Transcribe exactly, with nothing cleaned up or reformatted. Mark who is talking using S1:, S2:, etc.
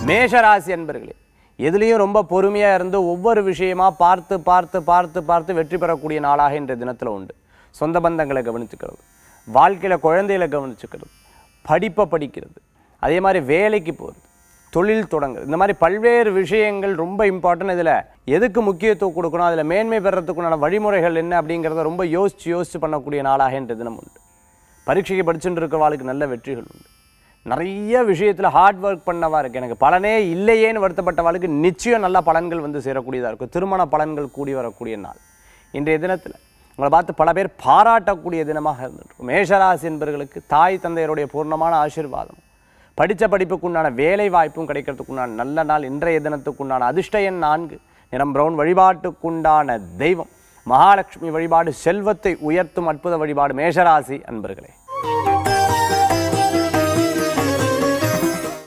S1: மேஷராசி அன்பர்களே, எதுலேயும் ரொம்ப பொறுமையாக இருந்து ஒவ்வொரு விஷயமா பார்த்து பார்த்து பார்த்து பார்த்து வெற்றி பெறக்கூடிய நாளாக இன்றைய தினத்தில் உண்டு. சொந்த பந்தங்களை கவனிச்சுக்கிறது, வாழ்க்கையில் குழந்தைகளை கவனிச்சுக்கிறது, படிப்பை படிக்கிறது, அதே மாதிரி வேலைக்கு போகிறது, தொழில் தொடங்குறது, இந்த மாதிரி பல்வேறு விஷயங்கள் ரொம்ப இம்பார்ட்டன்ட். இதில் எதுக்கு முக்கியத்துவம் கொடுக்கணும், அதில் மேன்மை பெறத்துக்குண்டான வழிமுறைகள் என்ன அப்படிங்கிறத ரொம்ப யோசித்து யோசித்து பண்ணக்கூடிய நாளாக இன்றைய தினம் உண்டு. பரீட்சைக்கு படிச்சுட்டு இருக்கிறவாளுக்கு நல்ல வெற்றிகள் உண்டு. நிறைய விஷயத்தில் ஹார்ட் ஒர்க் பண்ணவா இருக்குது, எனக்கு பலனே இல்லையேன்னு வருத்தப்பட்டவாளுக்கு நிச்சயம் நல்ல பலன்கள் வந்து சேரக்கூடியதாக இருக்கும். திருமண பலன்கள் கூடி வரக்கூடிய நாள் இன்றைய தினத்தில். உங்களை பார்த்து பல பேர் பாராட்டக்கூடிய தினமாக இருந்துருக்கும். மேஷராசி என்பவர்களுக்கு தாய் தந்தையருடைய பூர்ணமான ஆசீர்வாதம், படித்த படிப்புக்குண்டான வேலை வாய்ப்பும் கிடைக்கிறதுக்குண்டான நல்ல நாள். இன்றைய தினத்துக்குண்டான அதிர்ஷ்ட எண் நான்கு, நிறம் பிரவுன். வழிபாட்டுக்குண்டான தெய்வம் மகாலட்சுமி வழிபாடு, செல்வத்தை உயர்த்தும் அற்புத வழிபாடு மேஷராசி அன்பர்களே.